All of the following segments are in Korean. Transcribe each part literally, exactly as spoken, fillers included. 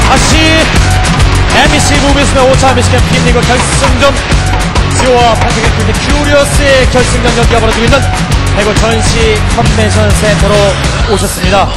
다시 엠비씨 무비스의 오 차 엠비씨 캠 빅리그 결승전 지오와 펜테겐 큐리테 큐리어스의 결승전 경기가 벌어지고 있는 대구 전시 컨벤션 센터로 오셨습니다.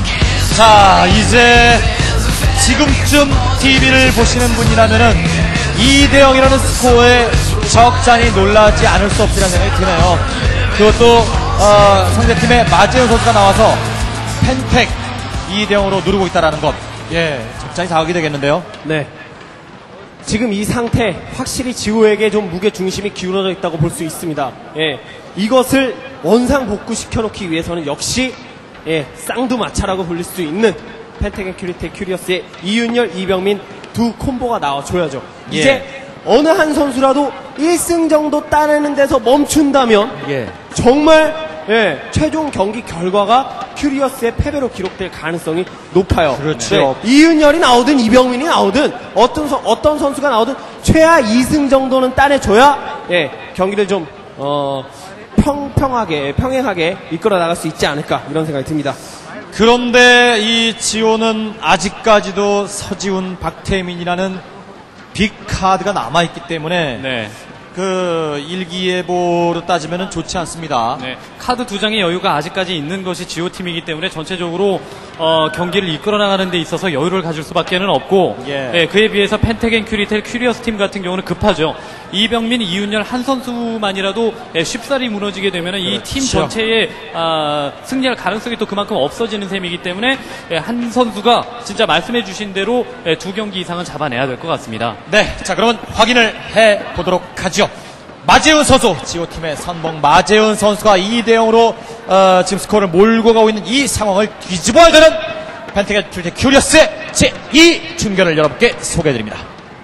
자, 이제 지금쯤 티비를 보시는 분이라면은 이 대 영이라는 스코어에 적잖이 놀라지 않을 수 없으라는 생각이 드네요. 그것도 어, 상대팀의 마재현 선수가 나와서 펜텍 이 대 영으로 누르고 있다는 것, 예, 적잖이 자극이 되겠는데요. 네. 지금 이 상태 확실히 지오에게 좀 무게 중심이 기울어져 있다고 볼 수 있습니다. 예, 이것을 원상 복구시켜 놓기 위해서는 역시 예, 쌍두마차라고 불릴 수 있는 펜테겐 큐리테 큐리어스의 이윤열, 이병민 두 콤보가 나와줘야죠. 예. 이제 어느 한 선수라도 일 승 정도 따내는 데서 멈춘다면 예. 정말 예, 최종 경기 결과가 큐리어스의 패배로 기록될 가능성이 높아요. 그렇죠. 네, 이윤열이 나오든 이병민이 나오든 어떤, 선, 어떤 선수가 나오든 최하 이 승 정도는 따내줘야 예, 경기를 좀 어, 평평하게 평행하게 이끌어 나갈 수 있지 않을까 이런 생각이 듭니다. 그런데 이 지오는 아직까지도 서지훈, 박태민이라는 빅카드가 남아있기 때문에 네. 그 일기예보로 따지면 좋지 않습니다. 네, 카드 두 장의 여유가 아직까지 있는 것이 지오팀이기 때문에 전체적으로 어, 경기를 이끌어 나가는 데 있어서 여유를 가질 수밖에는 없고 예. 네, 그에 비해서 펜테겐 큐리텔 큐리어스 팀 같은 경우는 급하죠. 이병민, 이윤열 한 선수만이라도 예, 쉽사리 무너지게 되면 이 팀 그렇죠. 전체의 아, 승리할 가능성이 또 그만큼 없어지는 셈이기 때문에 예, 한 선수가 진짜 말씀해 주신 대로 예, 두 경기 이상은 잡아내야 될 것 같습니다. 네, 자 그러면 확인을 해보도록 하죠. 마재훈 선수, 지오팀의 선봉 마재훈 선수가 이 대 영으로 어, 지금 스코어를 몰고 가고 있는 이 상황을 뒤집어야 되는 펜테겐 큐리테 큐리어스의 제이 준결을 여러분께 소개해드립니다.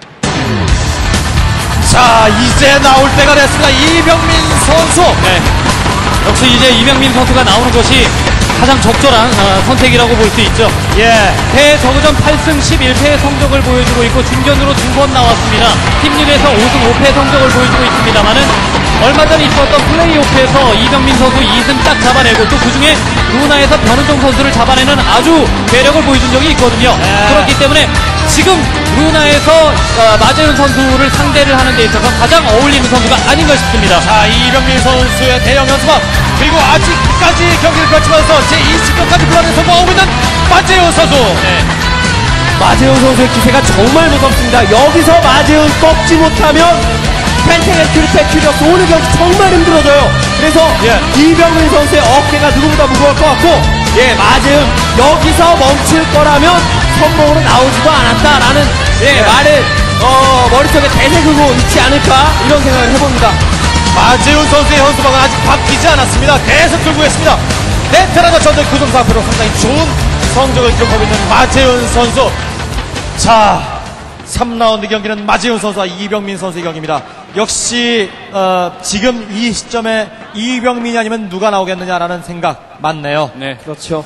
자, 이제 나올 때가 됐습니다. 이병민 선수. 네. 역시 이제 이병민 선수가 나오는 것이 가장 적절한 어, 선택이라고 볼 수 있죠. 예. 대저그전 팔 승 십일 패의 성적을 보여주고 있고 준견으로 두 번 나왔습니다. 팀리그에서 오 승 오 패 성적을 보여주고 있습니다만은 얼마 전에 있었던 플레이오프에서 이병민 선수 이 승 딱 잡아내고 또 그중에 루나에서 변은종 선수를 잡아내는 아주 매력을 보여준 적이 있거든요. 예. 그렇기 때문에 지금 루나에서 어, 마재훈 선수를 상대를 하는 데 있어서 가장 어울리는 선수가 아닌가 싶습니다. 자, 이병민 선수의 대형 연습함, 그리고 아직까지 경기를 펼치면서 제이 승까지 불안에 성공하고 있는 마재훈 선수. 네. 마재훈 선수의 기세가 정말 무섭습니다. 여기서 마재훈 꺾지 못하면 펜테겐 큐리테 큐리어스 오늘 경기 정말 힘들어져요. 그래서 예. 이병민 선수의 어깨가 누구보다 무거울 것 같고, 예, 마재훈 여기서 멈출 거라면 선봉으로 나오지도 않았다라는 예, 예. 말을 어, 머릿속에 되새기고 있지 않을까 이런 생각을 해봅니다. 마재훈 선수의 현수막은 아직 바뀌지 않았습니다. 계속 들고 있습니다. 네테라나 전적 구 점 사 퍼센트 상당히 좋은 성적을 기록하고 있는 마재훈 선수. 자, 삼 라운드 경기는 마재훈 선수와 이병민 선수의 경기입니다. 역시 어, 지금 이 시점에 이병민이 아니면 누가 나오겠느냐라는 생각 맞네요. 네. 그렇죠.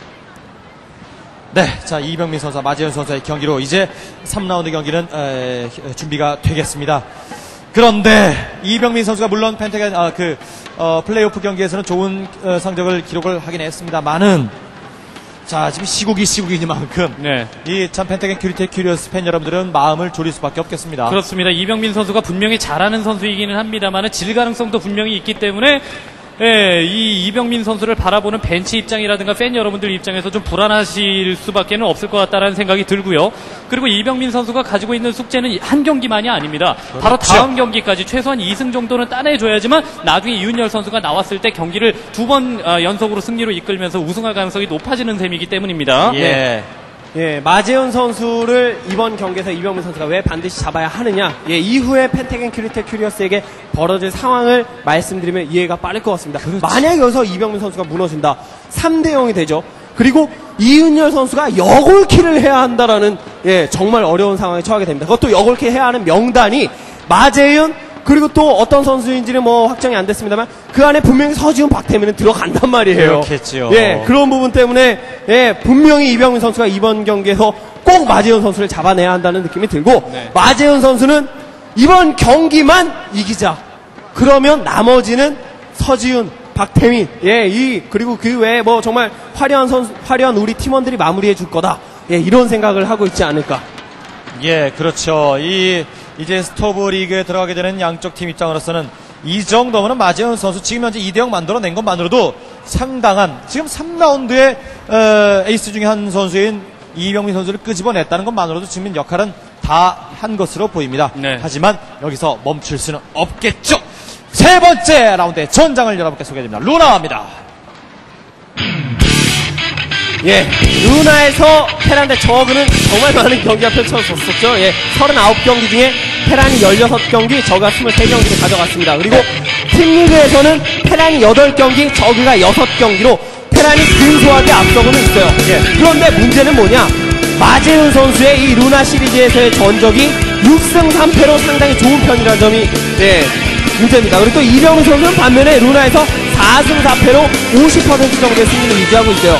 네, 자, 이병민 선수와 마재훈 선수의 경기로 이제 삼 라운드 경기는 에, 준비가 되겠습니다. 그런데 이병민 선수가 물론 펜테겐 아, 그 어, 플레이오프 경기에서는 좋은 어, 성적을 기록을 하긴 했습니다만은, 자, 지금 시국이 시국이니만큼 네. 이 참 펜테겐 큐리테 큐리어스 팬 여러분들은 마음을 졸일 수밖에 없겠습니다. 그렇습니다. 이병민 선수가 분명히 잘하는 선수이기는 합니다만 질 가능성도 분명히 있기 때문에 예, 이 이병민 선수를 바라보는 벤치 입장이라든가 팬 여러분들 입장에서 좀 불안하실 수밖에 없을 것 같다는 생각이 들고요. 그리고 이병민 선수가 가지고 있는 숙제는 한 경기만이 아닙니다. 그렇죠. 바로 다음 경기까지 최소한 이 승 정도는 따내줘야지만 나중에 이윤열 선수가 나왔을 때 경기를 두 번 연속으로 승리로 이끌면서 우승할 가능성이 높아지는 셈이기 때문입니다. 예. 예, 마재훈 선수를 이번 경기에서 이병민 선수가 왜 반드시 잡아야 하느냐, 예, 이후에 펜테겐 큐리테 큐리어스에게 벌어질 상황을 말씀드리면 이해가 빠를 것 같습니다. 그렇지. 만약 여기서 이병민 선수가 무너진다, 삼 대 영이 되죠. 그리고 이윤열 선수가 여골키를 해야 한다라는, 예, 정말 어려운 상황에 처하게 됩니다. 그것도 여골키 해야 하는 명단이 마재훈, 그리고 또 어떤 선수인지는 뭐 확정이 안 됐습니다만 그 안에 분명히 서지훈, 박태민은 들어간단 말이에요. 그렇겠죠. 예, 그런 부분 때문에 예, 분명히 이병민 선수가 이번 경기에서 꼭 마재훈 선수를 잡아내야 한다는 느낌이 들고, 네. 마재훈 선수는 이번 경기만 이기자. 그러면 나머지는 서지훈, 박태민, 예, 이 그리고 그 외에 뭐 정말 화려한 선수, 화려한 우리 팀원들이 마무리해 줄 거다. 예, 이런 생각을 하고 있지 않을까. 예, 그렇죠. 이 이제 스토브 리그에 들어가게 되는 양쪽 팀 입장으로서는 이 정도면 마재현 선수 지금 현재 이 대 영 만들어낸 것만으로도 상당한, 지금 삼 라운드의 어, 에이스 중에 한 선수인 이병민 선수를 끄집어냈다는 것만으로도 지금 역할은 다 한 것으로 보입니다. 네. 하지만 여기서 멈출 수는 없겠죠. 세 번째 라운드의 전장을 여러분께 소개해드립니다. 루나입니다. 예, 루나에서 테란 대 저그는 정말 많은 경기가 펼쳐졌었죠. 예, 서른아홉 경기 중에 테란이 열여섯 경기, 저그가 스물세 경기를 가져갔습니다. 그리고 팀리그에서는 테란이 여덟 경기, 저그가 여섯 경기로 테란이 근소하게 앞서고는 있어요. 예, 그런데 문제는 뭐냐? 마재훈 선수의 이 루나 시리즈에서의 전적이 육 승 삼 패로 상당히 좋은 편이라는 점이 예, 문제입니다. 그리고 또 이병민 선수는 반면에 루나에서 사 승 사 패로 오십 퍼센트 정도의 승리를 유지하고 있어요.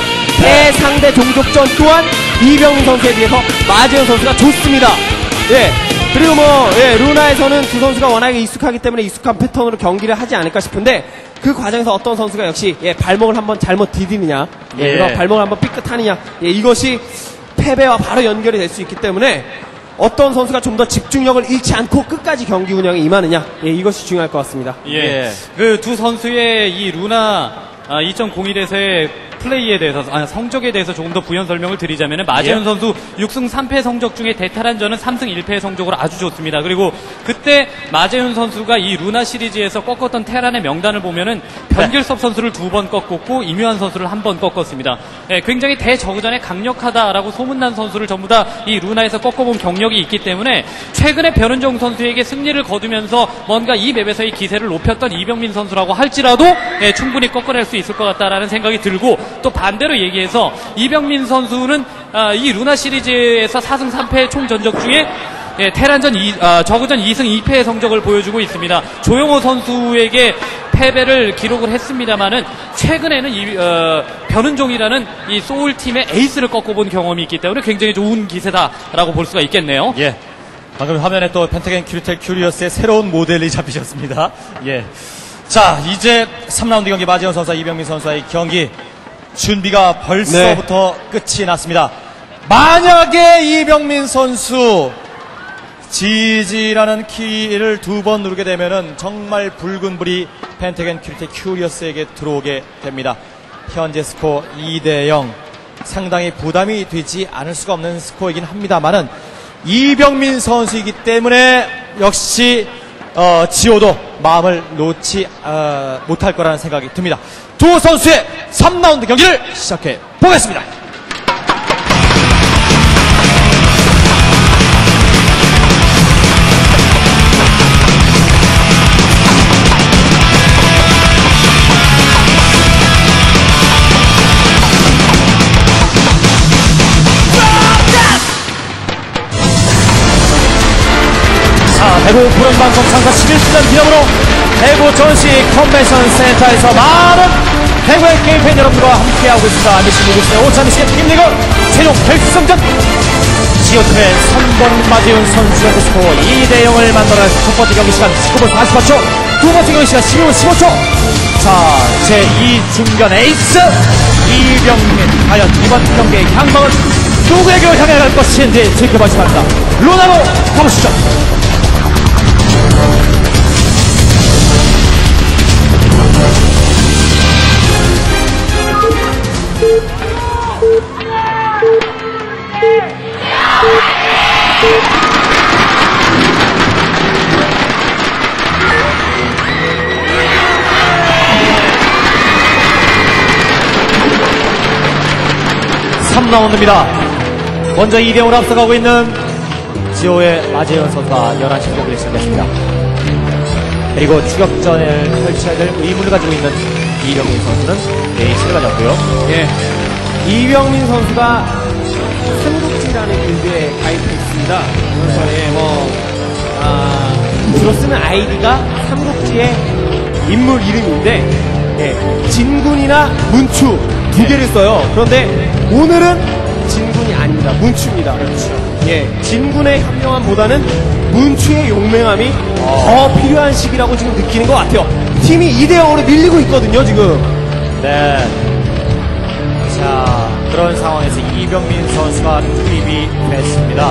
대상대 종족전 또한 이병민 선수에 비해서 마재훈 선수가 좋습니다. 예. 그리고 뭐, 예, 루나에서는 두 선수가 워낙에 익숙하기 때문에 익숙한 패턴으로 경기를 하지 않을까 싶은데, 그 과정에서 어떤 선수가 역시, 예, 발목을 한번 잘못 디디느냐, 예, 예. 그리고 발목을 한번 삐끗하느냐, 예, 이것이 패배와 바로 연결이 될 수 있기 때문에, 어떤 선수가 좀 더 집중력을 잃지 않고 끝까지 경기 운영에 임하느냐, 예, 이것이 중요할 것 같습니다. 예. 예. 그 두 선수의 이 루나 아, 이천공일에서의 플레이에 대해서, 아, 성적에 대해서 조금 더 부연 설명을 드리자면, 마재현 예. 선수 육 승 삼 패 성적 중에 대탈한전은 삼 승 일 패 성적으로 아주 좋습니다. 그리고 그때 마재현 선수가 이 루나 시리즈에서 꺾었던 테란의 명단을 보면은 변길섭 선수를 두 번 꺾었고 이묘한 선수를 한 번 꺾었습니다. 예, 굉장히 대저그전에 강력하다라고 소문난 선수를 전부 다 이 루나에서 꺾어본 경력이 있기 때문에 최근에 변은정 선수에게 승리를 거두면서 뭔가 이 맵에서의 기세를 높였던 이병민 선수라고 할지라도 예, 충분히 꺾어낼 수 있을 것 같다라는 생각이 들고, 또 반대로 얘기해서 이병민 선수는 아, 이 루나 시리즈에서 사 승 삼 패 총 전적 중에 예, 테란전 이, 아, 저그전 이 승 이 패의 성적을 보여주고 있습니다. 조용호 선수에게 패배를 기록을 했습니다만은 최근에는 이, 어, 변은종이라는 이 소울팀의 에이스를 꺾어본 경험이 있기 때문에 굉장히 좋은 기세다라고 볼 수가 있겠네요. 예. 방금 화면에 또 펜타곤 큐리텔 큐리어스의 새로운 모델이 잡히셨습니다. 예. 자, 이제 삼 라운드 경기 마재현 선수와 이병민 선수의 경기 준비가 벌써부터 네. 끝이 났습니다. 만약에 이병민 선수 지지라는 키를 두 번 누르게 되면은 정말 붉은 불이 펜타곤 큐리텔 큐리어스에게 들어오게 됩니다. 현재 스코어 이 대 영, 상당히 부담이 되지 않을 수가 없는 스코어이긴 합니다만은 이병민 선수이기 때문에 역시 어, 지오도 마음을 놓지 어, 못할 거라는 생각이 듭니다. 두 선수의 삼 라운드 경기를 시작해 보겠습니다. 대구 부른방송 창사 십일 주년 기념으로 대구 전시 컨벤션 센터에서 많은 대구의 게임팬 여러분들과 함께하고 있습니다. 엠비씨 무비스의 오 차 미식의 팀리그 최종 결승전, 지오팀의 삼 번 마재훈 선수의 스코어 이 대 영을 만들어낸 첫 번째 경기 시간 십구 분 사십팔 초, 두 번째 경기 시간 십이 분 십오 초. 자, 제이 중견 에이스 이병민, 과연 이번 경기의 향방은 누구에게 향해 갈 것인지 지켜보시기 바랍니다. 루나로 가보시죠. 삼 라운드입니다. 먼저 이 대 영으로 앞서가고 있는 지오의 마재현 선수가 열한 시 경기를 시작했습니다. 그리고 추격전을 펼쳐야 될 의무를 가지고 있는 이병민 선수는 에이스를 가졌고요. 예. 이병민 선수가 삼국지라는 길드에 가입해 있습니다. 그래서 예, 뭐, 아, 주로 쓰는 아이디가 삼국지의 인물 이름인데, 예, 진군이나 문추 두 개를 써요. 그런데 오늘은 진군이 아닙니다. 문추입니다. 그렇죠. 예, 진군의 현명함보다는 문추의 용맹함이 어. 더 필요한 시기라고 지금 느끼는 것 같아요. 팀이 이 대 영으로 밀리고 있거든요, 지금. 네. 자, 그런 상황에서 이병민 선수가 투입이 됐습니다.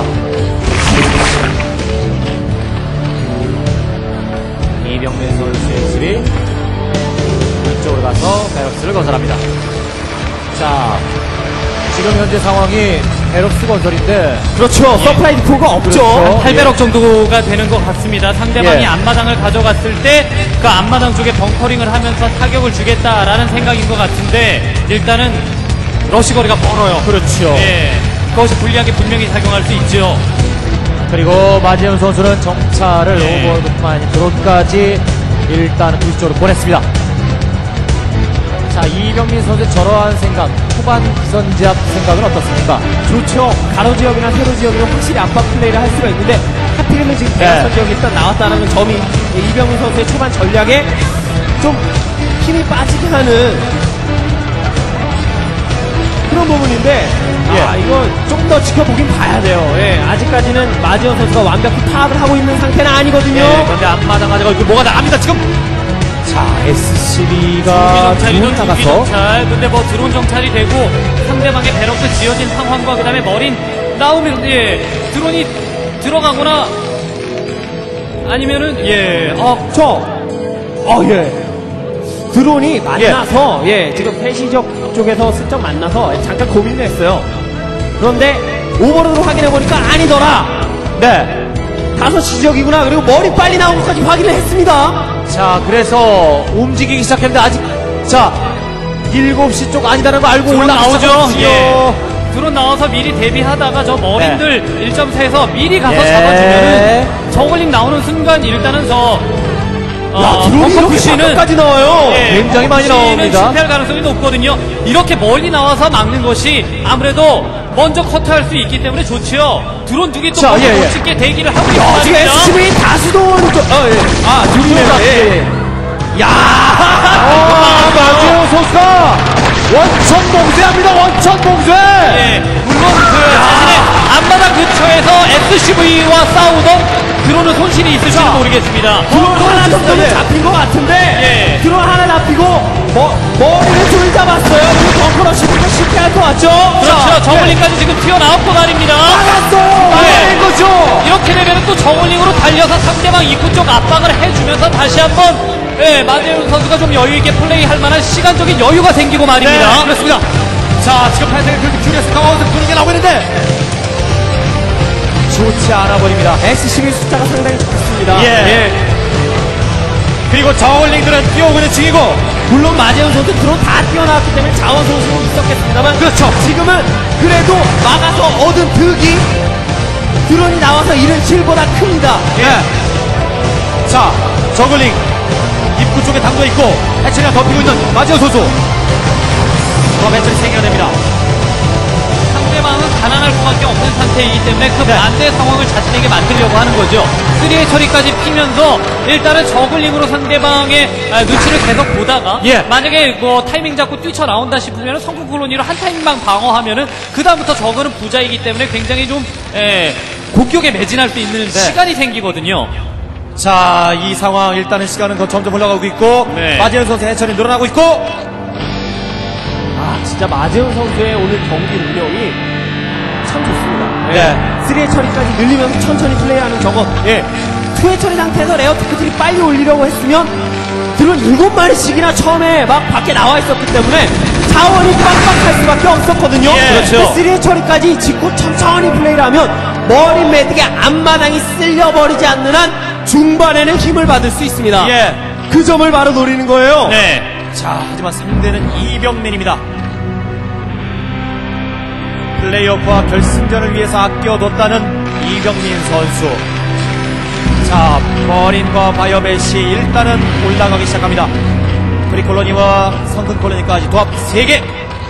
이병민 선수의 수비 이쪽으로 가서 베럭스를 건설합니다. 자, 지금 현재 상황이 베럭스 건설인데 그렇죠. 서프라이 디포가 없죠. 그렇죠. 팔백억 정도가 되는 것 같습니다. 상대방이 예. 앞마당을 가져갔을 때 그 앞마당 쪽에 벙커링을 하면서 타격을 주겠다라는 생각인 것 같은데 일단은 러시 거리가 멀어요. 그렇죠. 예, 그것이 불리하게 분명히 작용할 수 있죠. 그리고 마지현 선수는 정찰을 네. 오버로드만 드론까지 일단은 투수 쪽으로 보냈습니다. 자, 이병민 선수의 저러한 생각, 초반 기선 제압 생각은 어떻습니까? 좋죠. 가로 지역이나 세로 지역이면 확실히 압박 플레이를 할 수가 있는데 하필이면 지금 대각선 네. 지역이 일단 나왔다는 점이 이병민 선수의 초반 전략에 좀 힘이 빠지게 하는 그런 부분인데 아 예. 이거 좀 더 지켜보긴 봐야 돼요. 예, 아직까지는 마지원 선수가 완벽히 파악을 하고 있는 상태는 아니거든요. 예, 그런데 앞마당 가져가 이거 뭐가 나갑니다 지금. 자, 에스씨비가 정찰이든 드론 중기 나가서 정찰. 근데 뭐 드론 정찰이 되고 상대방의 베럭스 지어진 상황과 그다음에 머린 나오면 예 드론이 들어가거나 아니면은 예 어, 저, 어, 예. 드론이 만나서, 예, 지금 폐시적 쪽에서 슬쩍 만나서 잠깐 고민을 했어요. 그런데, 오버로드로 확인해보니까 아니더라. 네. 다섯 시 지역이구나. 그리고 머리 빨리 나온 것까지 확인을 했습니다. 자, 그래서 움직이기 시작했는데 아직 자 일곱 시 쪽 아니다라는 거 알고 드론 올라오죠. 나오죠. 예. 드론 나와서 미리 대비하다가 저 머린들 네. 일 점 사에서 미리 가서 예. 잡아주면은 저글링 나오는 순간 일단은 저 어, 야, 드론이 벙커 이렇게 푸시는 가까이까지 나와요. 예, 굉장히 많이 벙커 푸시는 나옵니다. 실패할 가능성이 높거든요. 이렇게 멀리 나와서 막는 것이 아무래도 먼저 커트할 수 있기 때문에 좋지요. 드론 두 개 또 자, 먼저 예, 예. 못 찍게 대기를 하고 있단 야, 지금 말입니다. 에스씨브이 다수도는 좀, 어, 예. 아, 둘이네요. 예. 야 아, 마지현 선수가 원천 봉쇄합니다. 원천 봉쇄. 예, 물론 그 자신의 앞마당 근처에서 에스씨브이와 싸우던 드론은 손실이 있을지는 모르겠습니다. 드론 하나 정도는 예. 잡힌 것 같은데, 예. 드론 하나 잡히고, 머, 머리를 둘 잡았어요. 그리고 벙커러 시비가 실패할 것 같죠? 그렇죠. 저울링까지 지금 튀어나왔고 말입니다. 막았어요! 네. 막은 거죠! 이렇게 되면 또 저울링으로 달려서 상대방 입구 쪽 압박을 해주면서 다시 한번 예, 마재훈 선수가 좀 여유있게 플레이할 만한 시간적인 여유가 생기고 말입니다. 네, 그렇습니다. 자, 지금 판세가 그렇게 큐리어스 강화원에서 분위기가 나오고 있는데 좋지 않아 보입니다. 에스씨브이 숫자가 상당히 좋습니다. 예. 그리고 저울링들은 뛰어오고 있는 중이고 물론 마재훈 선수 드론 다 뛰어나왔기 때문에 자원 선수는 있었겠습니다만 그렇죠. 지금은 그래도 막아서 얻은 득이 드론이 나와서 잃은 실보다 큽니다. 예. 자, 저글링 입구 쪽에 당도 있고 해처리가 덮이고 있는 마지현 선수. 더 배터리 생겨냅니다. 상대방은 가난할 수밖에 없는 상태이기 때문에 그 네. 반대 상황을 자신에게 만들려고 하는 거죠. 쓰리의 처리까지 피면서 일단은 저글링으로 상대방의 아, 눈치를 계속 보다가 예. 만약에 뭐 타이밍 잡고 뛰쳐나온다 싶으면 성공 콜로니로 한 타이밍만 방어하면은 그 다음부터 저글은 부자이기 때문에 굉장히 좀 에, 공격에 매진할 수 있는 네. 시간이 생기거든요. 자, 이 상황 일단은 시간은 더 점점 올라가고 있고 네. 마지현 선수 해처리 늘어나고 있고 아, 진짜 마재훈 선수의 오늘 경기 운영이 참 좋습니다. 네. 쓰리의 처리까지 늘리면서 천천히 플레이하는 저것. 예. 투의 처리 상태에서 레어 테크트리 빨리 올리려고 했으면 드론 일곱 마리씩이나 처음에 막 밖에 나와 있었기 때문에 자원이 빡빡할 수밖에 없었거든요. 예, 그렇죠. 쓰리의 처리까지 짓고 천천히 플레이를 하면 머리 매듭의 앞마당이 쓸려버리지 않는 한 중반에는 힘을 받을 수 있습니다. 예. 그 점을 바로 노리는 거예요. 네. 자, 하지만 상대는 이병민입니다. 플레이오프와 결승전을 위해서 아껴뒀다는 이병민 선수. 자, 버린과 바이오벳이 일단은 올라가기 시작합니다. 프리콜로니와 성큰콜로니까지 도합 세 개.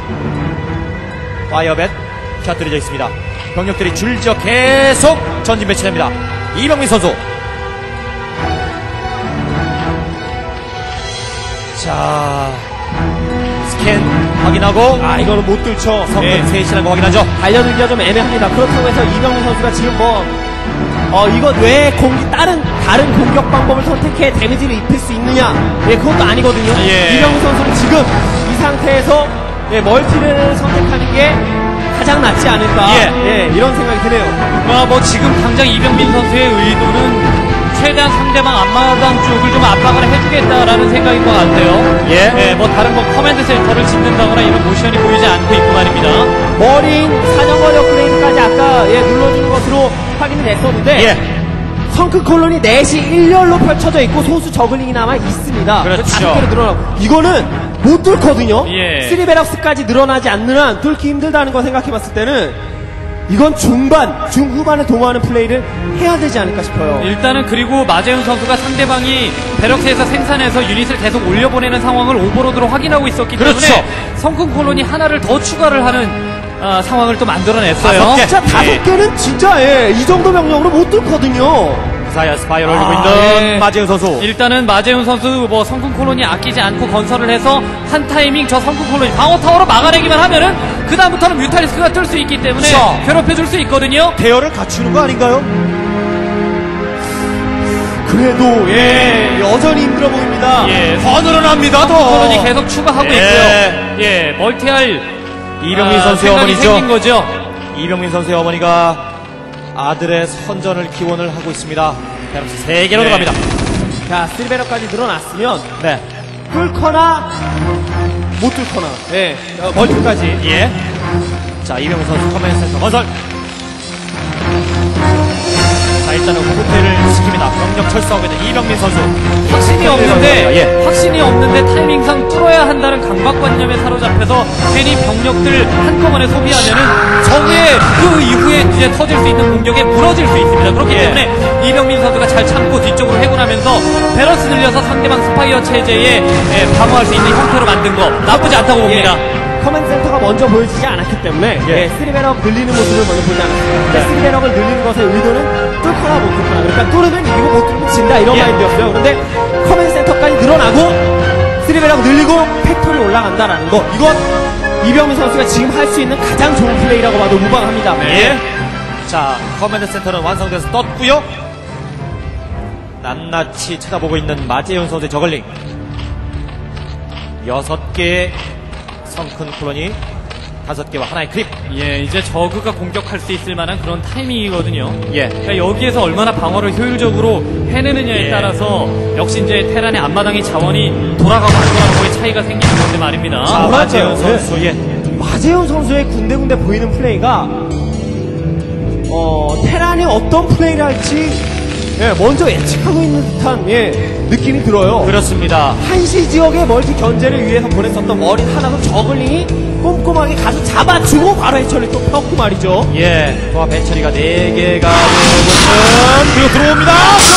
바이오벳 곁들여져 있습니다. 병력들이 줄지어 계속 전진 배치됩니다. 이병민 선수. 자, 스캔 확인하고 아, 이거는 못 뚫죠. 성근 예. 셋이라는 거 확인하죠. 달려들기가 좀 애매합니다. 그렇다고 해서 이병민 선수가 지금 뭐, 어, 이거 왜 공기, 다른, 다른 공격 방법을 선택해 데미지를 입힐 수 있느냐? 예, 그것도 아니거든요. 예. 이병민 선수는 지금 이 상태에서 예, 멀티를 선택하는 게 가장 낫지 않을까. 예. 예, 이런 생각이 드네요. 아, 뭐 지금 당장 이병민 선수의 의도는 최대한 상대방 앞마당 쪽을 좀 압박을 해주겠다라는 생각인 것 같아요. 예. 예, 뭐 다른 뭐 커맨드 센터를 짓는다거나 이런 모션이 보이지 않고 있고 말입니다. 머린 사정거리 업그레이드까지 아까 예, 눌러주는 것으로 확인이 됐었는데 예. 성큰 콜론이 넷이 일렬로 펼쳐져 있고 소수 저글링이 남아 있습니다. 그렇죠. 다섯 개로 늘어나고 이거는 못 뚫거든요. 예. 쓰리베럭스까지 늘어나지 않는 한 뚫기 힘들다는 거 생각해봤을 때는 이건 중반, 중후반을 도모하는 플레이를 해야 되지 않을까 싶어요. 일단은 그리고 마재훈 선수가 상대방이 베럭스에서 생산해서 유닛을 계속 올려보내는 상황을 오버로드로 확인하고 있었기 그렇죠. 때문에 성큰 콜론이 하나를 더 추가를 하는 아, 상황을 또 만들어냈어요. 다섯 개. 진짜 다섯 예. 개는 진짜 예, 이 정도 명령으로 못 뚫거든요. 사이아 스파이를 올리고 아, 있는 예. 마재훈 선수. 일단은 마재훈 선수 뭐 성큰 콜론이 아끼지 않고 건설을 해서 한 타이밍 저 성큰 콜론이 방어 타워로 막아내기만 하면은 그 다음부터는 뮤탈리스크가 뜰 수 있기 때문에 그렇죠. 괴롭혀줄 수 있거든요. 대열을 갖추는 거 아닌가요? 그래도 예, 여전히 힘들어 보입니다. 예, 더 늘어납니다. 더. 콜론이 계속 추가하고 예. 있고요. 예, 멀티할 이병민 아, 선수의 생각이 어머니죠. 생긴 거죠. 이병민 선수의 어머니가 아들의 선전을 기원을 하고 있습니다. 베럭스 세 개로 네. 들어갑니다. 자, 쓰리베럭까지 늘어났으면 네. 뚫거나 못 뚫거나 예, 어, 멀티까지 예. 자, 이병민 선수 커맨드 센터 건설. 자, 일단은 호텔을 지킵니다. 병력 철수하고 있는 이병민 선수. 확신이 없는데 예. 확신이 없는데 타이밍상 뚫어야 한다는 강박관념에 사로잡혀서 괜히 병력들 한꺼번에 소비하면은 적의 그 이후에 이제 터질 수 있는 공격에 무너질 수 있습니다. 그렇기 예. 때문에 이병민 선수가 잘 참고 뒤쪽으로 해군하면서 베러스 늘려서 상대방 스파이어 체제에 예, 방어할 수 있는 형태로 만든 거 나쁘지 않다고 봅니다. 예, 커맨드 센터가 먼저 보여지지 않았기 때문에 예. 예, 쓰리베럭 늘리는 모습을 먼저 보지 않았습니다. 근데 네. 쓰리베럭을 늘리는 것의 의도는 뚫거나 못 뚫거나, 그러니까 뚫으면 이기고 못 뚫으면 진다 이런 예. 마인드였어요. 그런데 커맨드 센터까지 늘어나고 쓰리베럭 늘리고 팩토리 올라간다라는 거, 이건 이병민 선수가 지금 할 수 있는 가장 좋은 플레이라고 봐도 무방합니다. 예. 자, 커맨드 센터는 완성돼서 떴고요. 낱낱이 쳐다보고 있는 마재훈 선수의 저글링. 여섯 개의 성큰 콜로니, 다섯 개와 하나의 크립. 예, 이제 저그가 공격할 수 있을 만한 그런 타이밍이거든요. 예. 그러니까 여기에서 얼마나 방어를 효율적으로 해내느냐에 예. 따라서 역시 이제 테란의 앞마당의 자원이 돌아가고 안 돌아가고의 차이가 생기는 건데 말입니다. 자, 아, 마재훈 맞아요. 선수. 예. 마재훈 선수의 군데군데 보이는 플레이가 어, 테란이 어떤 플레이를 할지 예, 먼저 예측하고 있는 듯한 예, 느낌이 들어요. 그렇습니다. 한시 지역의 멀티 견제를 위해서 보냈었던 머리 하나도 저글링이 꼼꼼하게 가서 잡아주고 바로 해처리 또 폈고 말이죠. 예. 또한 벤처리가 네 개가 들어오고 있는, 그리고 들어옵니다.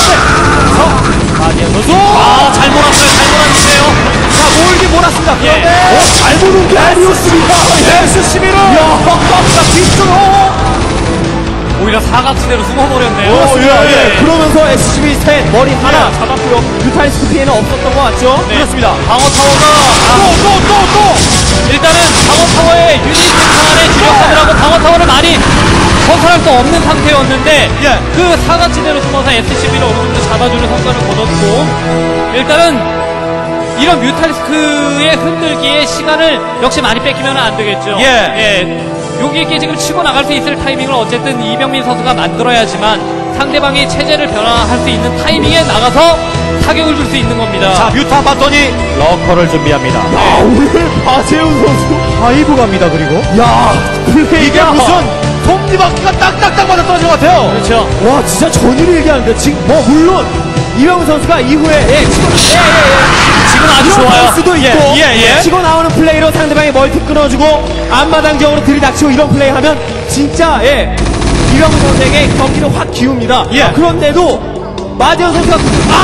그런데, 마재훈 선수. 아, 잘 몰았어요. 잘 몰았는데요. 자, 몰기 몰았습니다. 그런데 예. 오, 잘 보는 게 아니었습니다. 에스십일은 야, 자, 뒤쪽으로 오히려 사각지대로 숨어버렸네요. 오, 예, 예. 예. 그러면서 에스씨비 셋 머리 하나 잡았고요. 뮤탈리스크 피해는 없었던 것 같죠? 네. 그렇습니다. 방어 타워가 아, 또, 또, 또, 또! 일단은 방어 타워에 유닛 생산에 주력하느라고 방어 타워를 많이 건설할 수 없는 상태였는데 예. 그 사각지대로 숨어서 에스씨비를 어느 정도 잡아주는 성과를 거뒀고 일단은 이런 뮤탈리스크의 흔들기에 시간을 역시 많이 뺏기면 안 되겠죠. 예. 예. 여기 있게 지금 치고 나갈 수 있을 타이밍을 어쨌든 이병민 선수가 만들어야지만 상대방이 체제를 변화할 수 있는 타이밍에 나가서 타격을 줄 수 있는 겁니다. 자, 뮤탄 봤더니 러커를 준비합니다. 아, 오늘 바재훈 선수 파이브 갑니다, 그리고. 야, 플레이가 이게 무슨 톱니바퀴가 딱딱딱 맞아 떨어진 것 같아요. 그렇죠. 와, 진짜 전의를 얘기하는데 지금 뭐 물론 이병훈 선수가 이후에 예, 치고 예, 예, 예. 지금 아주 이런 좋아요. 선수도 있고 예, 예, 예. 치고 나오는 플레이로 상대방의 멀티 끊어주고 앞마당 지역으로 들이닥치고 이런 플레이 하면 진짜 예, 이병훈 선수에게 경기를 확 기웁니다. 예. 그런데도 마재훈 선수가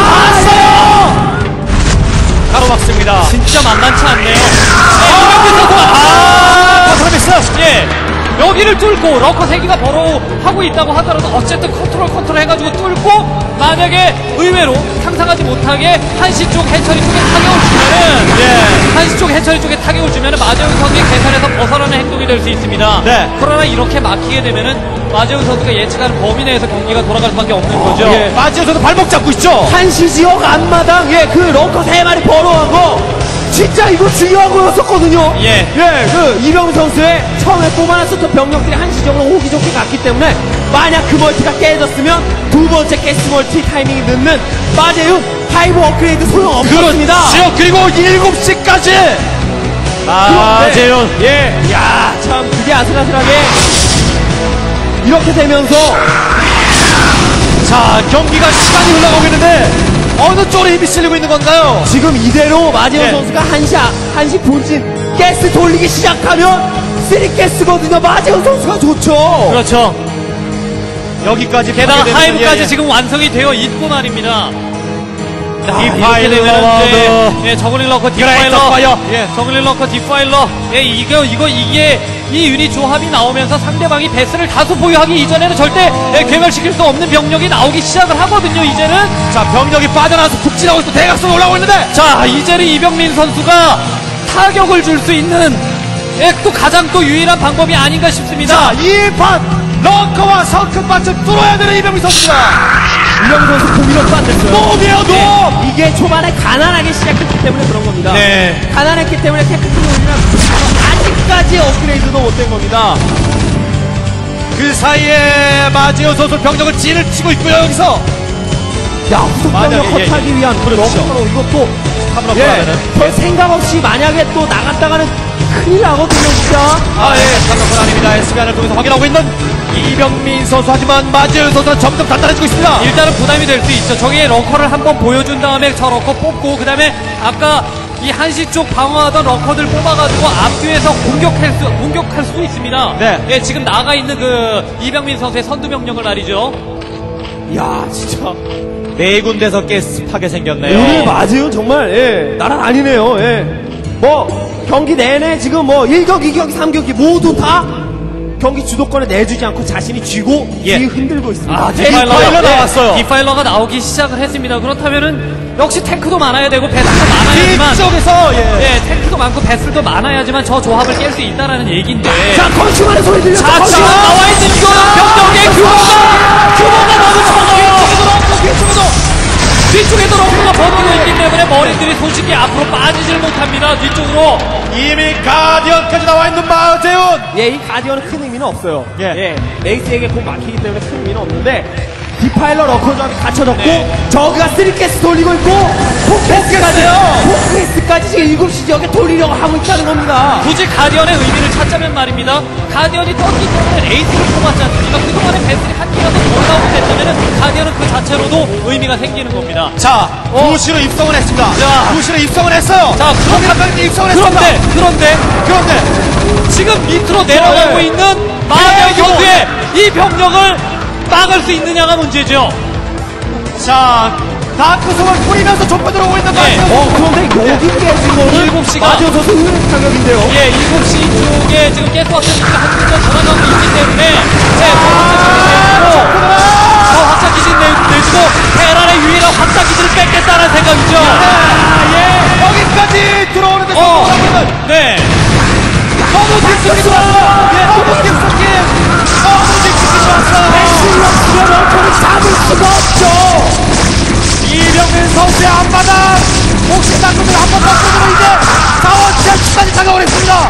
아, 가로막습니다. 진짜 만만치 않네요. 이병민 선수가 아, 컨트롤 미스. 예. 여기를 뚫고 러커 세 개가 버로 하고 있다고 하더라도 어쨌든 컨트롤 컨트롤 해가지고 뚫고 만약에 의외로 상상하지 못하게 한시 쪽 해처리 쪽에 타격을 주면은 예. 한시 쪽 해처리 쪽에 타격을 주면은 마재훈 선수의 계산에서 벗어나는 행동이 될 수 있습니다. 네. 그러나 이렇게 막히게 되면은 마재훈 선수가 예측하는 범위 내에서 경기가 돌아갈 수밖에 없는 거죠. 예. 마지막에도 발목 잡고 있죠. 한시 지역 앞마당 예, 그 런커 세 마리 벌어간 거 진짜 이거 중요한 거였었거든요. 예. 예, 그 이병민 선수의 처음에 뽑아놨었던 병력들이 한시적으로 오기 좋게 갔기 때문에 만약 그 멀티가 깨졌으면 두 번째 가스 멀티 타이밍이 늦는 빠제윤 파이브 업그레이드 소용없습니다. 그렇죠. 그리고 일곱 시까지 아, 재윤. 예, 야, 참 그게 아슬아슬하게 이렇게 되면서 자, 경기가 시간이 흘러가고 있는데 어느 쪽으로 힘이 실리고 있는 건가요? 지금 이대로 마지현 예. 선수가 한시 한시 본진 가스 돌리기 시작하면 쓰리 가스거든요. 마지현 선수가 좋죠. 그렇죠. 여기까지 게다가 파괴되면서, 하이브까지 예, 예. 지금 완성이 되어 있고 말입니다. 자, 이렇게 디파일러 되면 와도. 예, 예, 저글링 러커 그레이터 디파일러, 파이어. 예. 저글링 러커 디파일러, 예, 이거 이거 이게 이 유닛 조합이 나오면서 상대방이 베스를 다수 보유하기 이전에는 절대 예, 괴멸시킬 수 없는 병력이 나오기 시작을 하거든요. 이제는 자, 병력이 빠져나와서 북진하고 있고 대각선 올라오고 있는데 자, 이제는 이병민 선수가 타격을 줄 수 있는 예, 또 가장 또 유일한 방법이 아닌가 싶습니다. 자, 이 판 런커와 성큼밭을 뚫어야 되는 이병민 선수가 이병민 선수 공격도 안 됐어요. 놈이에요, 놈! 네, 이게 초반에 가난하게 시작했기 때문에 그런 겁니다. 네. 가난했기 때문에 테크트로 올리면 아직까지 업그레이드도 못 된 겁니다. 그 사이에 마지오 선수 병력을 찌를 치고 있고요. 여기서 야, 후속병력 만약에, 예, 컷하기 예. 위한 그렇죠. 럭커로 이것도 탑으로 예, 돌아가는. 별 생각 없이 만약에 또 나갔다가는 큰일 나거든요, 진짜. 아, 예, 탑으로 아닙니다. 에스비알을 통해서 확인하고 있는 이병민 선수. 하지만 마지오 선수는 점점 단단해지고 있습니다. 일단은 부담이 될 수 있죠. 저게 러커를 한번 보여준 다음에 저 러커 뽑고, 그 다음에 아까 이 한시 쪽 방어하던 러커들 뽑아가지고 앞뒤에서 공격할 수, 공격할 수도 있습니다. 네. 예, 지금 나가 있는 그 이병민 선수의 선두 명령을 말이죠. 야, 진짜. 네 군데서 가스 파괴 생겼네요. 오늘 맞아요, 정말. 예, 나란 아니네요. 예. 뭐, 경기 내내 지금 뭐, 일 경기, 이 경기, 삼 경기 모두 다 경기 주도권을 내주지 않고 자신이 쥐고 예. 뒤 흔들고 있습니다. 아, 디파일러 나왔어요. 디파일러가 나오기 시작을 했습니다. 그렇다면은 역시 탱크도 많아야 되고 배슬도 많아야지만 뒤쪽에서 예. 예, 탱크도 많고 배슬도 많아야지만 저 조합을 깰 수 있다라는 얘기인데. 자, 건축만의 소리 들렸죠? 자, 지금 건축! 나와 있는 이거는 병력의 규모가 규모가 너무 적어요. 뒤쪽에도 뒤쪽에도 러커가 버티고 있기 때문에 머리들이 솔직히 앞으로 빠지질 못합니다. 뒤쪽으로. 이미 가디언까지 나와 있는 마재훈. 예, 이 가디언은 큰 의미는 없어요. 예. 레이스에게 곧 막히기 때문에 큰 의미는 없는데, 디파일러 러커 조합이 갖춰졌고, 네. 저그가 쓰리 가스 돌리고 있고, 포크가스까지, 포크가스까지 지금 일곱 시 지역에 돌리려고 하고 있다는 겁니다. 굳이 가디언의 의미를 찾자면 말입니다. 가디언이 떴기 때문에 레이스를 뽑았지 않습니까? 그동안에 배슬이 한 개라도 더 나오게 됐다면 가디언은 그 자체로도 의미가 생기는 겁니다. 자, 도시로 입성을 했습니다. 자. 도시로 입성을 했어요. 자, 그렇다면 입성을 했습니다. 그런데, 그런데, 그런데 지금 밑으로 내려가고 네. 있는 마병 네, 선수의 이 병력을 막을 수 있느냐가 문제죠. 자, 다크솜을 뿌리면서 좁혀 들어오고 있는 네. 마재훈. 어, 그런데 여기 깨진 거는 일곱 시가 마지오 선수 의외의 타격인데요. 예, 일곱 시 쪽에 지금 가스워터가 한 군데 돌아가고 있기 때문에 네, 더 확장 기진 내주고 테란의 유일한 확장 기지를 뺏겠다는 생각이죠. 아, 예. 여기까지 들어오는데 어, 성공하면 네. 너무 깊숙이 들어왔어. 예, 너무 깊숙이. 너무 깊숙이 들어왔어. 실력으로 러커를 잡을 수가 없죠. 이병민 선수의 앞바닥 혹시 당근을 한번 바꾸고 이제 자원 제한까지 장악을 했습니다.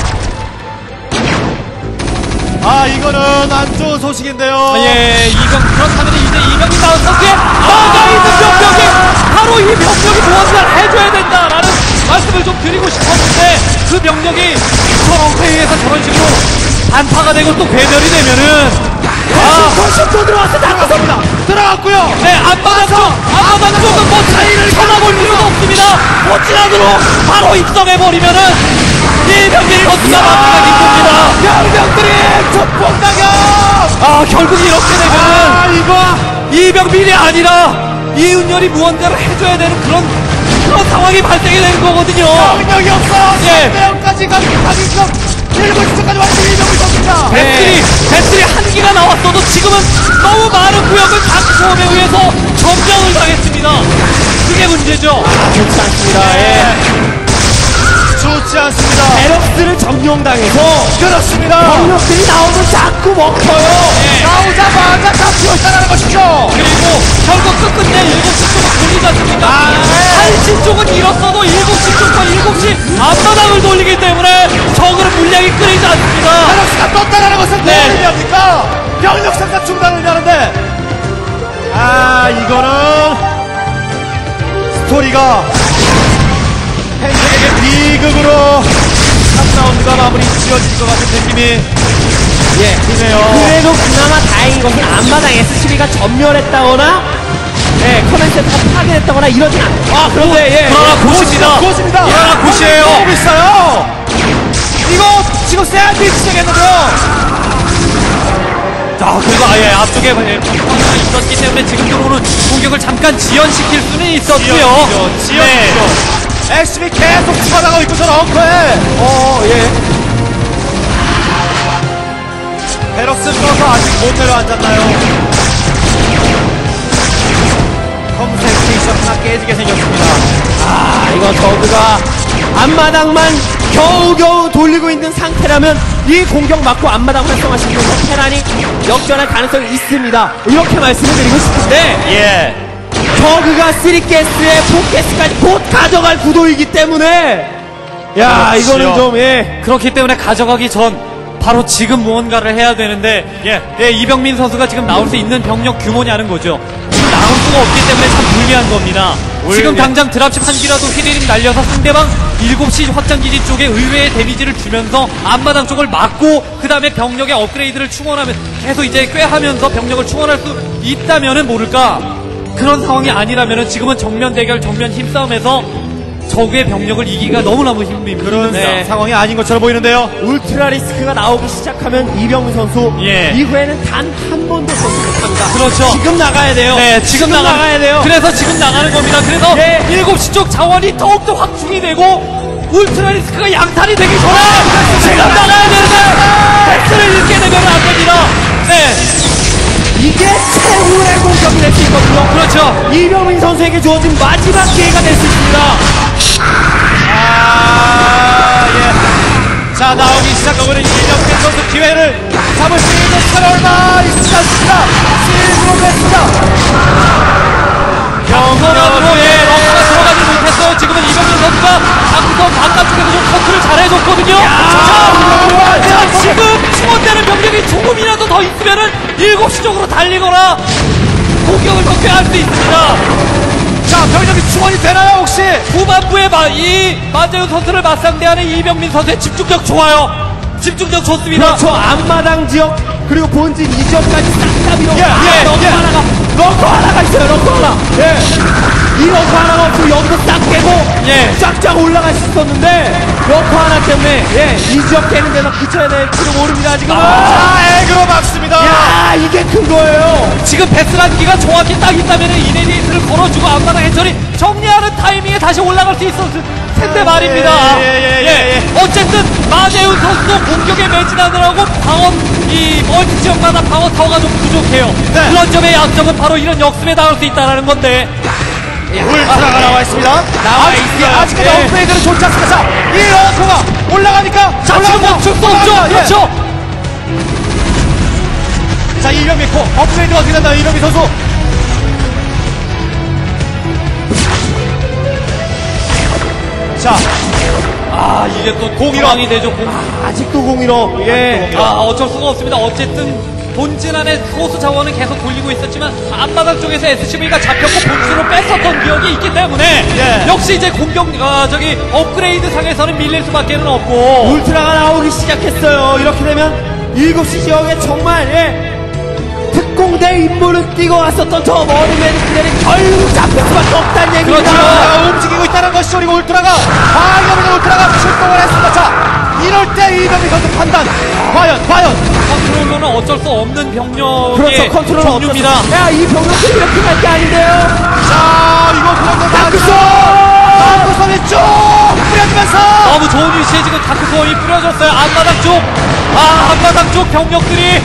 아, 이거는 안 좋은 소식인데요. 예, 이병, 그렇다면 이제 이병이 나온 선수의 나가 있는 병력이 바로 이 병력이 무엇을 해줘야 된다라는 말씀을 좀 드리고 싶었는데 그 병력이 저런 회의에서 저런 식으로 반파가 되고 또 괴멸이 되면은 아, 훨씬 더 들어와서 나가섭니다. 들어갔고요. 네, 앞바닥 쪽, 앞바닥 쪽은 뭐 차이를 쳐다볼 필요가 없습니다. 못지나도록 바로 입성해버리면은 이 병력이 어디가 맞기가 기쁩니다. 병력들이 족봉 당겨. 아, 결국 이렇게 되면은 아, 이거 이병민이 아니라 이은열이 무언가를 해줘야 되는 그런 그런 상황이 발생이 되는 거거든요. 병력이 없어요. 예. 대형까지 가기 가기 일곱 시까지 완전 이병민 선수입니다. 배틀이 배틀이 한 기가 나왔어도 지금은 너무 많은 구역을 다크소음에 의해서 점령을 당했습니다. 그게 문제죠. 좋지 않습니다. 예. 좋지 않습니다. 베럭스를 점령당해서 그렇습니다. 병력들이 나오면 자꾸 먹혀요. 예. 나오자마자 다 피어나가는 것이죠. 그리고 결국 끝끝내 일곱 시 쪽으로 돌리지 않습니까? 한시 쪽은 잃었어도 일곱 시 쪽과 일곱 시 앞바닥을 돌리기 때문에 적으로 물량이 끊이지 않습니다. 페럭스가 떴다라는 것은 네. 뭘 의미합니까? 병력 상상 중단을 의미하는데 아 이거는 스토리가 펜스에게 비극으로 삼 라운드가 마무리 지어질 것 같은 느낌이 예 드네요. 그래도 그나마 다행인 것은 앞마당 에스씨비가 전멸했다거나 예, 커맨 센터가 파괴했다거나 이러진 않. 아, 그런데 예. 그러나 고십니다. 고십니다. 그러나 고시예요. 너무 있어요. 이거 지금 샌드위치 시작했는데요. 자, 그리고 아예 앞쪽에 방어가 있었기 때문에 지금 들어오는 공격을 잠깐 지연시킬 수는 있었고요. 지연, 네. 에스씨비 계속 치받아가고 있고 저 엉커에 어, 예. 베럭스 떠서 아직 못 내려앉았나요? 컴세 스테이션 하나 깨지게 생겼습니다. 아, 이거 저그가 앞마당만 겨우겨우 돌리고 있는 상태라면 이 공격 맞고 앞마당 활성화시키면서 테란이 역전할 가능성이 있습니다. 이렇게 말씀을 드리고 싶은데 예. 저그가 쓰리가스에 포가스까지 곧 가져갈 구도이기 때문에 야, 그렇지요. 이거는 좀 예. 그렇기 때문에 가져가기 전 바로 지금 무언가를 해야 되는데 예. 예, 이병민 선수가 지금 나올 수 있는 병력 규모냐는 거죠. 지금 나올 수가 없기 때문에 참 불리한 겁니다. 지금 당장 드랍십 한 기라도 휘리릭 날려서 상대방 일곱 시 확장기지 쪽에 의외의 데미지를 주면서 앞마당 쪽을 막고 그 다음에 병력의 업그레이드를 충원하면 계속 이제 꾀하면서 병력을 충원할 수 있다면은 모를까 그런 상황이 아니라면은 지금은 정면 대결 정면 힘싸움에서 적의 병력을 이기기가 너무너무 힘듭니다. 그런 네. 상황이 아닌 것처럼 보이는데요. 울트라 리스크가 나오기 시작하면 이병우 선수 예. 이후에는 단 한 번도 선수 못합니다. 그렇죠. 지금 나가야 돼요. 네, 지금, 나가, 나가야 돼요. 그래서 지금 나가는 겁니다. 그래서 예. 일곱 시 쪽 자원이 더욱더 확충이 되고 울트라 리스크가 양탈이 되기 전에 지금 나가야 되는데 패스를 잃게 되면 안 됩니다. 네, 이게 최후의 공격이 될 수 있거든요. 그렇죠. 이병민 선수에게 주어진 마지막 기회가 될 수 있습니다. 아, 예. 자, 나오기 시작하고 있는 이병민 선수 기회를 잡을 수 있는 차례가 있지 않습니다. 시즌으로 뺐습니다. 경선으로 예, 럭커가 들어가지 못했어요. 지금은 이병민 선수가 방금 바깥쪽에서 좀 커트를 잘 해줬거든요. 자, 자, 지금 충원되는 병력이 조금이라도 더 있으면은 일곱 시 쪽으로 달리거나 공격을 더 꾀할 수 있습니다. 자, 병력이 충원이 되나요, 혹시? 후반부에 마, 이 마재훈 선수를 맞상대하는 이병민 선수의 집중력 좋아요. 집중력 좋습니다. 그렇죠. 앞마당 지역 그리고 본진 이점까지 싹 다 밀어. 예, 예, 럭커 예. 하나가 럭커 하나가 있어요. 럭커 하나. 예. 이 럭커 하나가 없고 여기서 싹 깨고 예. 쫙쫙 올라갈 수 있었는데 럭커 하나 때문에 예, 이 지역 깨는 데서 그쳐야 될지도 모릅니다. 지금은. 자, 액으로 막습니다. 야, 이게 큰 거예요. 지금 베스란기가 정확히 딱 있다면 이네디트를 걸어주고 앞마당 해처리 정리하는 타이밍에 다시 올라갈 수 있었을 텐데 말입니다. 예, 예, 예, 예, 예. 어쨌든 마재훈 선수도 공격에 매진하느라고 방어 이 멀티 지역마다 방어 타워가 좀 부족해요. 네. 그런 점의 약점은 바로 이런 역습에 나올 수 있다는 건데. 울트라가 나와 있습니다. 나와 아직, 있어요. 아직까지 예. 업그레이드는 좋지 않습니다. 자, 이 럭커가 올라가니까. 자, 지금 올라갑니다. 멈출 수 없죠. 올라갑니다. 예. 그렇죠. 자, 이병민 코 업그레이드가 어떻게 된다, 이병민 선수. 자, 아, 이게 또 공이랑이 되죠. 공. 아직도 공이로. 예. 아, 어쩔 수가 없습니다. 어쨌든 본진 안에 소수 자원은 계속 돌리고 있었지만 앞바닥 쪽에서 에스씨비가 잡혔고 본진으로 뺐었던 기억이 있기 때문에 예. 역시 이제 공격 아, 저기 업그레이드 상에서는 밀릴 수밖에는 없고 울트라가 나오기 시작했어요. 이렇게 되면 일곱 시 지역에 정말 예, 특공대 임무를 뛰고 왔었던 저 머리 메디크들이 결국 잡힐 수밖에 없다는 얘기입니다. 그렇죠. 자, 움직이고 있다는 것이죠. 그리고 울트라가, 방해없는 울트라가 출동을 했습니다. 자, 이럴 때 이병민 선수 판단. 과연, 과연. 컨트롤러는 어쩔 수 없는 병력의 그렇죠. 컨트롤은 종류입니다. 없었어. 야, 이 병력들이 이렇게 갈 게 아닌데요. 자, 이거 그런데 다크소! 다크손이 쭉 뿌려주면서. 너무 좋은 위치에 지금 다크소원이 뿌려졌어요. 앞바닥 쪽, 아 앞바닥 쪽 병력들이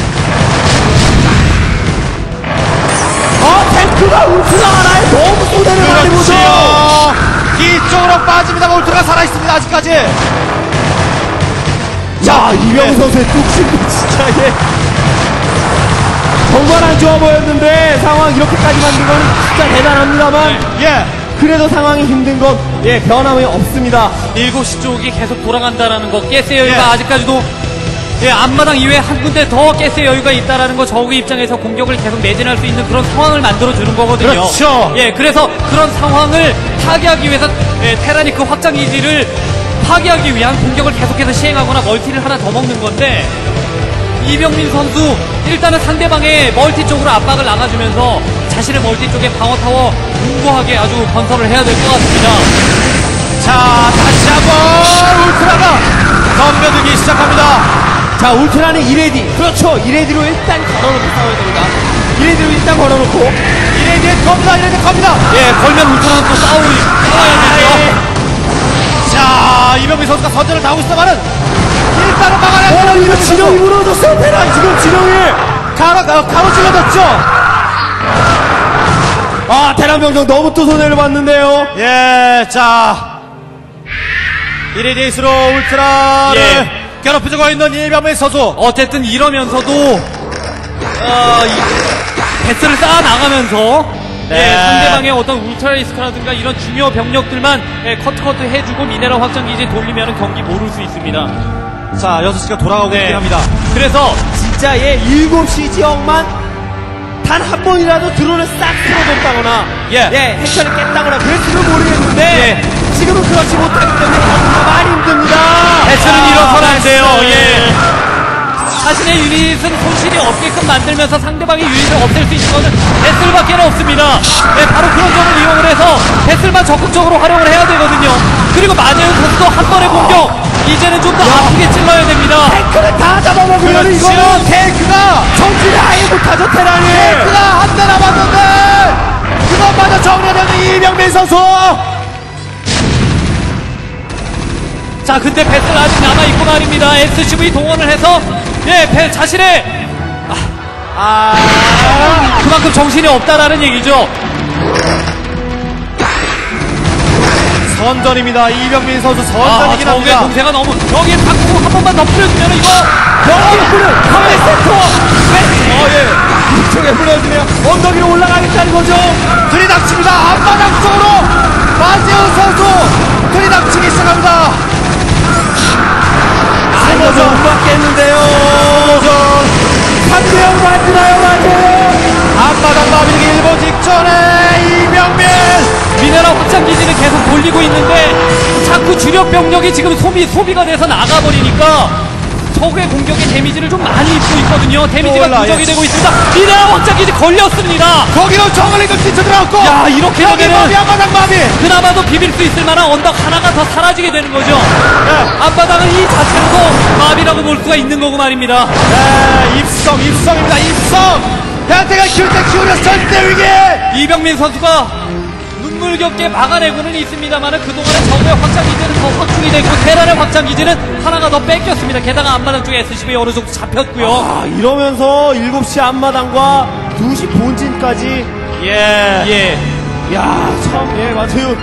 어, 탱크가 울트라 하나에 너무 손해를 많이 보죠. 그렇지요. 뒤쪽으로 빠집니다. 울트라가 살아있습니다. 아직까지. 야, 이병우 선수의 뚝심도 진짜, 예. 정말 정말 안 좋아 보였는데 상황 이렇게까지 만든 건 진짜 대단합니다만 예. 그래도 상황이 힘든 건 예, 변함이 없습니다. 일곱 시 쪽이 계속 돌아간다라는 거, 가스의 여유가 예. 아직까지도 예, 앞마당 이외에 한 군데 더 가스의 여유가 있다라는 거, 저그 입장에서 공격을 계속 매진할 수 있는 그런 상황을 만들어주는 거거든요. 그렇죠. 예, 그래서 그런 상황을 타개하기 위해서 예, 테란이 그 확장 기지를 파괴하기 위한 공격을 계속해서 시행하거나 멀티를 하나 더 먹는 건데, 이병민 선수 일단은 상대방의 멀티 쪽으로 압박을 나가주면서 자신의 멀티 쪽에 방어타워 공고하게 아주 건설을 해야 될 것 같습니다. 자, 다시 한번 울트라가 덤벼들기 시작합니다. 자, 울트라는 이레디. 그렇죠. 이레디로 일단 걸어놓고 싸워야 됩니다. 이레디로 일단 걸어놓고. 이레디에 겁니다. 이레디에 겁니다. 예, 걸면 울트라는 또 싸우기, 싸워야 되죠. 자, 이병민 선수가 선전을 다하고 있어만은 일단은 막아내야 어, 이거 진영이 무너졌어. 테란 지금 진영이. 가로, 어, 가로질러졌죠. 아, 테란 병정 너무 또 손해를 봤는데요. 예, 자. 이레디에이스로 울트라를 예. 괴롭혀주고 있는 이병민 선수. 어쨌든 이러면서도 어, 이, 배스를 쌓아 나가면서 네. 예, 상대방의 어떤 울트라리스크라든가 이런 중요 병력들만 예, 커트커트 해주고 미네랄 확장 기지 돌리면 경기 모를 수 있습니다. 자, 여섯 시가 돌아가고 네. 있긴 합니다. 그래서 진짜 예, 일곱 시 지역만 단 한 번이라도 드론을 싹 틀어줬다거나 예. 예, 해처를 깼다거나 그랬으면 모르겠는데 예. 지금은 그렇지 못하기 때문에 경기가 많이 힘듭니다. 배치는 아, 일어서는 안 돼요. 나이스. 예. 자신의 유닛은 손실이 없게끔 만들면서 상대방의 유닛을 없앨 수 있는 것은 배슬밖에 없습니다. 예, 바로 그런 점을 이용을 해서 배슬만 적극적으로 활용을 해야 되거든요. 그리고 마재윤 선수도 한 번의 공격 이제는 좀 더 아프게 찔러야 됩니다. 탱크를 다 잡아먹으면 그렇죠. 이거는 탱크가 정신을 아예 못하죠 테란이. 탱크가 한 대 남았는데 그것마저 정리되는 이병민 선수. 자, 근데 배슬 아직 남아있고 말입니다. 에스씨브이 동원을 해서 예, 배, 자신의 아, 그만큼 정신이 없다라는 얘기죠. 선전입니다. 이병민 선수 아, 선전이긴 적의 합니다. 공세가 너무 여기에 탁구 한 번만 더 뿌려주면 이거 여기 뿌려 카메라 센터. 어, 예. 이쪽에 뿌려주면 언덕 위로 올라가겠다는 거죠. 들이닥칩니다. 앞바닥 쪽으로 마재훈 선수 들이닥치기 시작합니다. 아, 이거 좀 못 맞겠는데요. 삼 대 영 맞으나요, 맞아요? 앞바닥 마비기 일 분 직전에 이병민. 미네랄 확장 기지는 계속 돌리고 있는데 자꾸 주력 병력이 지금 소비 소비가 돼서 나가버리니까 적의 공격에 데미지를 좀 많이 입고 있거든요. 데미지가 올라, 누적이 예. 되고 있습니다. 미네랄 확장 기지 걸렸습니다. 거기로 정글링도 뛰쳐들어갔고. 야, 이렇게 여기 되면은 마비 앞바닥 마비. 그나마도 비빌 수 있을 만한 언덕 하나가 더 사라지게 되는 거죠. 네. 앞바닥은 이 자체로도 마비라고 볼 수가 있는 거고 말입니다. 네, 입성 입성입니다. 입성. 변태가 키울 때 키우려 절대 위기. 이병민 선수가 눈물겹게 막아내고는 있습니다만 그동안의 적의 확장 기지는 더 확충이 되고 테란의 확장 기지는 하나가 더 뺏겼습니다. 게다가 앞마당 쪽에 에스씨브이 어느 정도 잡혔고요. 아, 이러면서 일곱 시 앞마당과 두 시 본진까지. 예. 예. 야, 참, 예, 맞아요.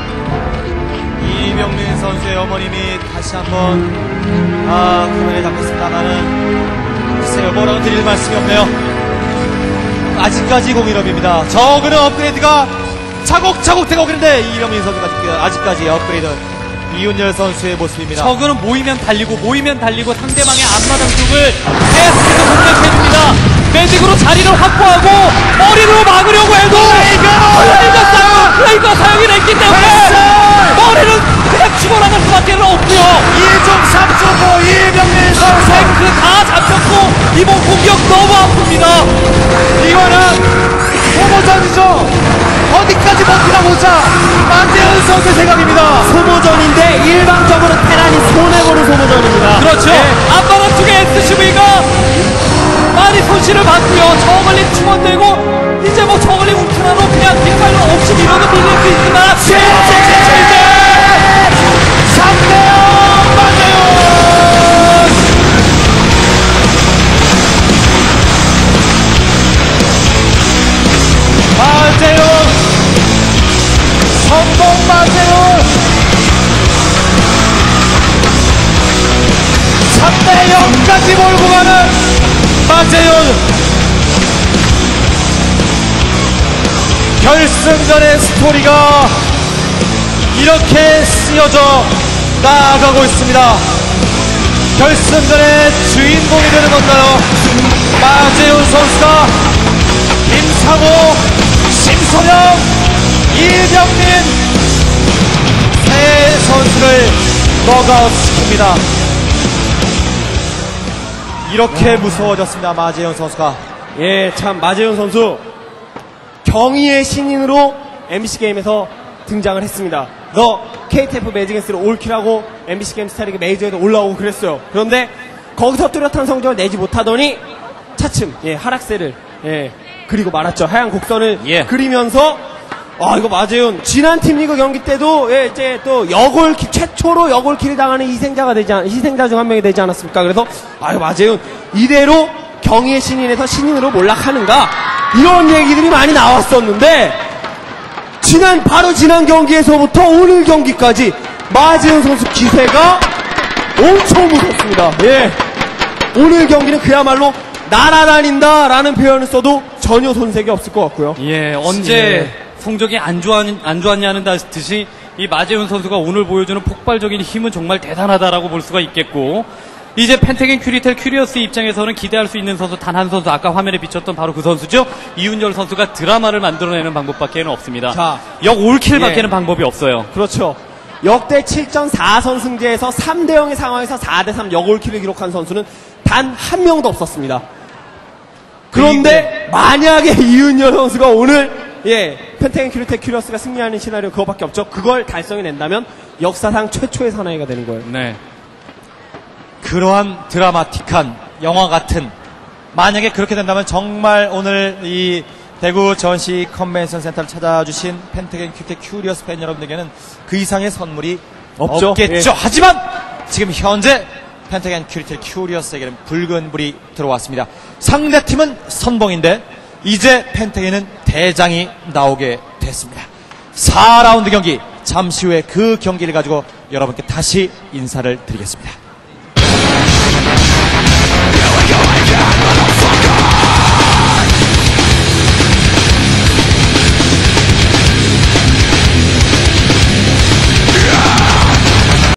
이병민 선수의 어머님이 다시 한번 아 카메라에 담겼습니다만은 글쎄요 뭐라고 드릴 말씀이 없네요. 아직까지 공일업입니다. 저그는 업그레이드가 차곡차곡 되고 그런데 이병민 선수가 아직까지 업그레이드 이윤열 선수의 모습입니다. 적은 모이면 달리고 모이면 달리고 상대방의 앞마당 쪽을 계속해서 공격해줍니다. 매직으로 자리를 확보하고 머리로 막으려고 해도 플레이가 사용, 플레이가 사용이 됐기 때문에 머리는 그냥 죽어나갈 수밖에 없고요. 이 중 삼 중 오 이병민 선수 탱크 다 잡혔고 이번 공격 너무 아픕니다. 이거는 소모전이죠. 어디까지 버티나 보자. 마재훈 선수의 생각입니다. 소모전인데 일방적으로 테란이 손해보는 소모전입니다. 그렇죠. 예. 앞바닥 쪽에 에스씨브이가 많이 손실을 받고요. 저글링 충원되고 이제 뭐 저글링 울트라로 그냥 뒷발로 없이 밀어도 밀릴 수 있지만 최재 삼 대 영 마재훈. 마재훈 성공 마재훈 삼 대 영까지 몰고 가는 마재훈. 결승전의 스토리가 이렇게 쓰여져 나아가고 있습니다. 결승전의 주인공이 되는 건가요? 마재훈 선수가 김상호, 심선영, 이병민 세 선수를 너가웃시킵니다. 이렇게 무서워졌습니다. 마재훈 선수가. 예, 참 마재훈 선수 경의의 신인으로 엠비씨 게임에서 등장을 했습니다. 너 케이티에프 매직앤스로 올킬하고 엠비씨 게임 스타리그 메이저에도 올라오고 그랬어요. 그런데 거기서 뚜렷한 성적을 내지 못하더니 차츰 예, 하락세를 예, 그리고 말았죠. 하얀 곡선을 예. 그리면서 아 이거 마재훈 지난 팀리그 경기 때도 예, 이제 또 여골 최초로 여골킬을 당하는 희생자가 되지 않, 희생자 중 한 명이 되지 않았습니까? 그래서 아 이거 마재훈 이대로 경의의 신인에서 신인으로 몰락하는가 이런 얘기들이 많이 나왔었는데 지난 바로 지난 경기에서부터 오늘 경기까지 마재훈 선수 기세가 엄청 무섭습니다. 예, 오늘 경기는 그야말로 날아다닌다라는 표현을 써도 전혀 손색이 없을 것 같고요. 예, 언제 예. 성적이 안 좋았, 안 좋았냐는 듯이 이 마재훈 선수가 오늘 보여주는 폭발적인 힘은 정말 대단하다라고 볼 수가 있겠고, 이제 펜테겐 큐리텔 큐리어스 입장에서는 기대할 수 있는 선수 단 한 선수, 아까 화면에 비쳤던 바로 그 선수죠. 이윤열 선수가 드라마를 만들어내는 방법밖에는 없습니다. 자, 역 올킬밖에는 예. 방법이 없어요. 그렇죠. 역대 칠 전 사 선승제에서 삼 대 영의 상황에서 사 대 삼 역올킬을 기록한 선수는 단 한 명도 없었습니다. 그런데 만약에 이윤열 선수가 오늘 예 펜테겐 큐리텔 큐리어스가 승리하는 시나리오 그거밖에 없죠. 그걸 달성해낸다면 역사상 최초의 사나이가 되는 거예요. 네. 그러한 드라마틱한 영화 같은, 만약에 그렇게 된다면 정말 오늘 이 대구 전시 컨벤션 센터를 찾아주신 펜테겐 큐리텔 큐리어스 팬 여러분들에게는 그 이상의 선물이 없죠. 없겠죠. 예. 하지만 지금 현재 펜테겐 큐리텔 큐리어스에게는 붉은 불이 들어왔습니다. 상대팀은 선봉인데 이제 펜테겐은 대장이 나오게 됐습니다. 사 라운드 경기, 잠시 후에 그 경기를 가지고 여러분께 다시 인사를 드리겠습니다.